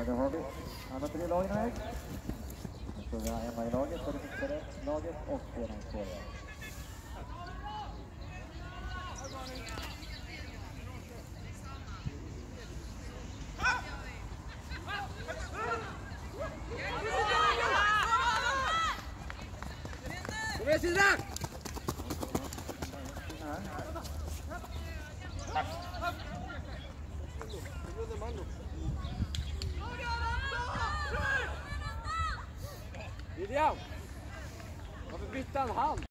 Ja, det har vi. Alla tre lagen är väg. Så vi har Emma i laget, för det mixade laget och sedan Korea. Kom igen Sindra! William! Varför bytte han hand?